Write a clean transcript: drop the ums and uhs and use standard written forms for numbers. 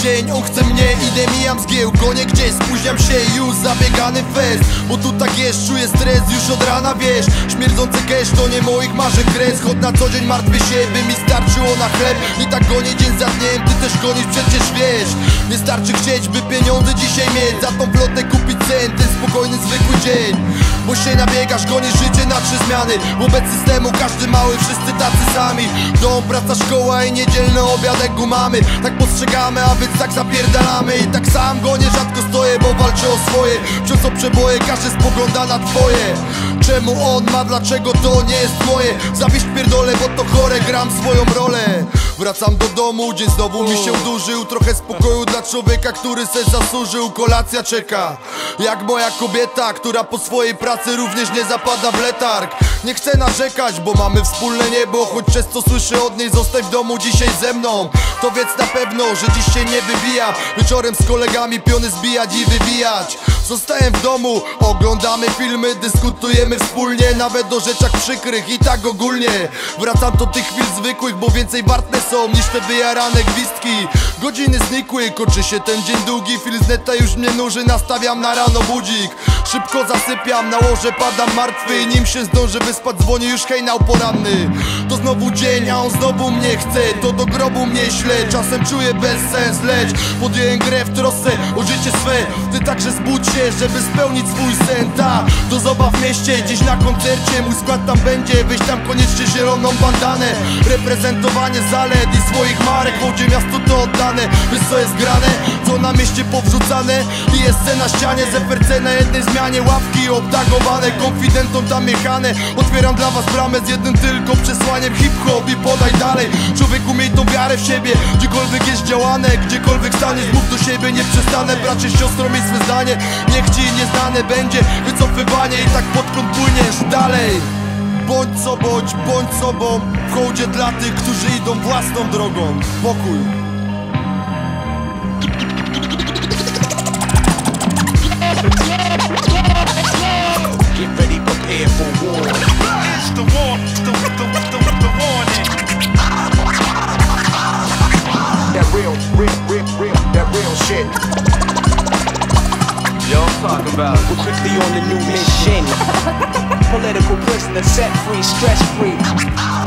dzień, on chce mnie, idę mijam zgieł, gonię gdzieś, spóźniam się już zabiegany fest. Bo tu tak jest, czuję stres już od rana, wiesz. Śmierdzący cash to nie moich marzeń kres. Choć na co dzień martwię się, by mi starczyło na chleb. I tak gonię dzień za dniem, ty też gonisz, przecież wiesz. Nie starczy chcieć, by pieniądze dzisiaj mieć. Za tą flotę kupić cen, ten spokojny, zwykły dzień. Bo się nabiegasz, gonisz życie na 3 zmiany. Wobec systemu każdy mały, wszyscy tacy sami. Dom, praca, szkoła i niedzielny obiadek u mamy. Tak postrzegamy, a więc tak zapierdalamy. I tak sam gonię, rzadko stoję, bo walczę o swoje. Wciąż o przeboje, każdy spogląda na twoje. Czemu on ma, dlaczego to nie jest moje? Zawieść pierdolę, bo to chore, gram swoją rolę. Wracam do domu, dzień znowu mi się dłużył. Trochę spokoju dla człowieka, który se zasłużył. Kolacja czeka, jak moja kobieta, która po swojej pracy również nie zapada w letarg. Nie chcę narzekać, bo mamy wspólne niebo. Choć często słyszę od niej, zostań w domu dzisiaj ze mną. To wiedz na pewno, że dziś się nie wybija. Wieczorem z kolegami piony zbijać i wywijać. Zostałem w domu, oglądamy filmy, dyskutujemy wspólnie, nawet o rzeczach przykrych i tak ogólnie. Wracam do tych chwil zwykłych, bo więcej warte są niż te wyjarane gwizdki. Godziny znikły, kończy się ten dzień długi. Film z neta już mnie nuży, nastawiam na rano budzik. Szybko zasypiam, na łoże padam martwy i nim się zdążę wyspać, dzwoni już hejnał poranny. To znowu dzień, a on znowu mnie chce, to do grobu mnie śle. Czasem czuję bezsens, lecz podjąłem grę w trosce o życie swe. Ty także zbudź się, żeby spełnić swój sen. Ta, do zabaw w mieście, dziś na koncercie. Mój skład tam będzie, weź tam koniecznie zieloną bandanę. Reprezentowanie zalet i swoich marek. W Wodzie miasto to oddane, wiesz co jest grane? Co na mieście powrzucane i jest na ścianie. ZFRC na jednej zmianie, ławki obdagowane. Konfidentom tam jechane. Otwieram dla was bramę z jednym tylko przesłaniem. Hip-hop i podaj dalej. Człowieku, miej tą wiarę w siebie. Gdziekolwiek jest działane, gdziekolwiek staniesz, mów do siebie, nie przestanę. Bracie, siostro, miej swe zdanie. Niech ci nieznane będzie wycofywanie i tak pod prąd płyniesz dalej. Bądź sobą, w hołdzie dla tych, którzy idą własną drogą. Pokój. Get ready, prepare for war. It's the war, the warning. That real shit. Y'all talk about We're quickly on the new mission. Political prisoner set free, stress free.